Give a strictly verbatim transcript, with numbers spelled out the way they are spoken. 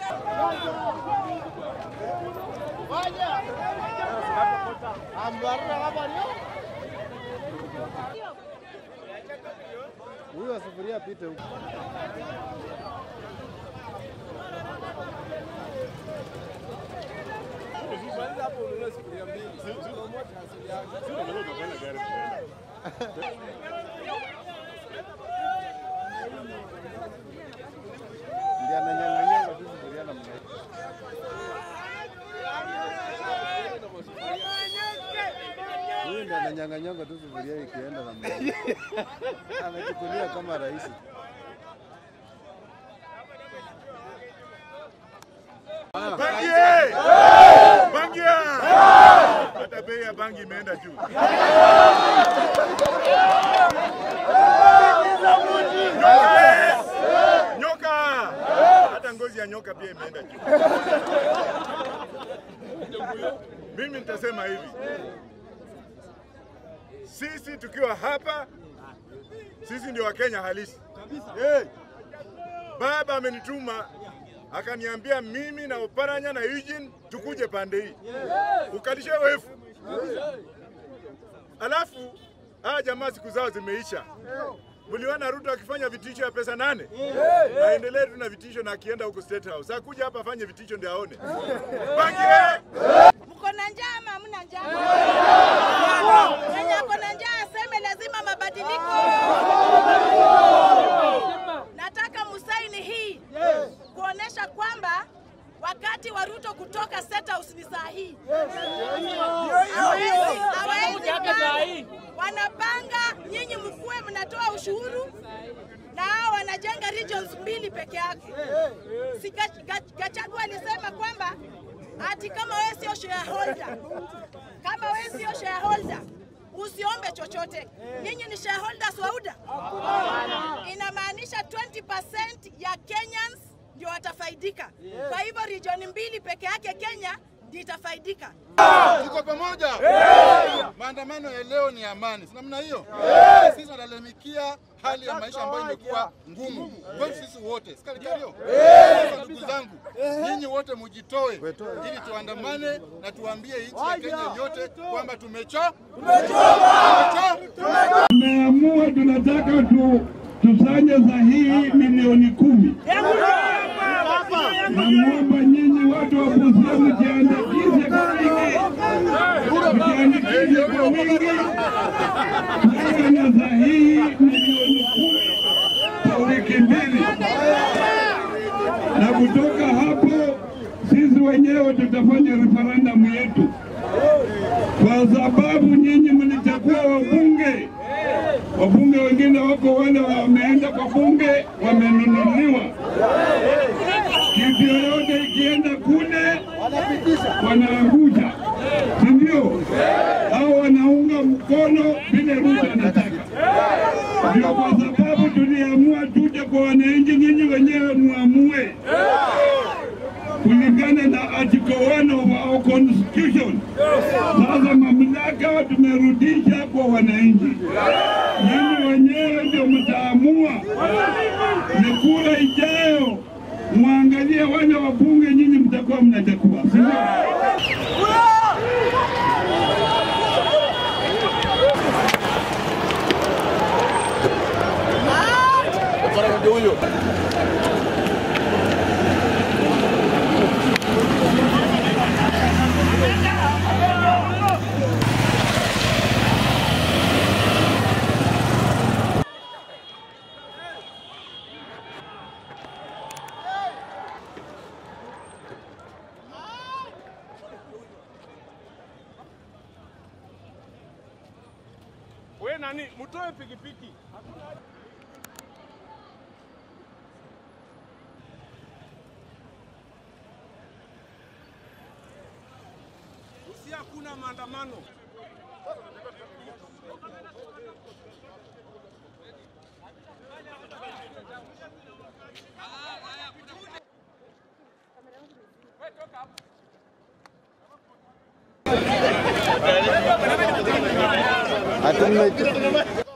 Huyu asufuria pite huko. Ndio ananyang'anya kwa sufuria na mnae. Huyu ndio ananyang'anya kwa sufuria ikienda na mnae. Anachukulia kama rais. Bangi! Bangi! Hata bei ya bangi imeenda juu. Nyoka! Hata ngozi ya nyoka pia imeenda juu. Mimi nitasema hivi. Sisi tukiwa hapa, sisi ndio Wakenya halisi. Hey! Baba amenituma akaniambia mimi na Oparanya na Eugene tukuje pande hii. Ukalishe wefu. Alafu ah jamaa siku zao zimeisha. Mliona Ruto akifanya vitisho ya pesa nane? Aendelee tu na vitisho na akienda huko State House. Akuja hapa afanye vitisho ndio aone. Bangi! Mko na njaa ama hamna njaa? Kenya kuna na njaa aseme lazima mabadiliko. Nataka musaini hii kuonesha kwamba wakati wa Ruto kutoka State House ni saa hii. Hawezi wanapanga nyinyi mkue mnatoa ushuru na hao wanajenga regions mbili peke yake. Si Gachagua alisema kwamba ati kama wewe sio shareholder, kama wewe sio shareholder usiombe chochote. Nyinyi ni shareholders wa U D A. Inamaanisha twenty percent ya Kenyans ndio watafaidika. Kwa hivyo region mbili peke yake Kenya ndio itafaidika. Tuko pamoja. Maandamano ya leo ni amani. Si namna hiyo? Sisi tunalalamikia hali ya maisha ambayo imekuwa ngumu. Kwa sisi wote. Sikalikario. Ndugu zangu, nyinyi wote mjitoe ili tuandamane na tuambie nchi ya Kenya yote kwamba tumechoka. Tumechoka. Tumeamua tunataka tu tusanye sahihi milioni kumi. Naomba nyinyi watu wa Busia mjiandikishe kwa wingi. Mjiandikishe kwa wingi. Tusanye sahihi milioni kumi kwa wiki mbili. Na kutoka hapo sisi wenyewe tutafanya referendum yetu. Kwa sababu nyinyi mlichagua wabunge. Wabunge wengine wako wale wameenda kwa bunge wamenunuliwa. Kitu yoyote ikienda kule wanaangusha. Ndio? Hao wanaunga mkono vile Ruto anataka. Ndio kwa sababu tuliamua tuje kwa wananchi, nyinyi wenyewe muamue. Kulingana na article one of our constitution. Sasa mamlaka tumerudisha kwa wananchi. Nyinyi wenyewe ndio mtaamua. Ni kura ijayo muangalie wale wabunge nyinyi mtakuwa mnachukua. Sio? Oparanya ndio huyo. Wewe nani? Mtoe pikipiki. Usia kuna maandamano. Atum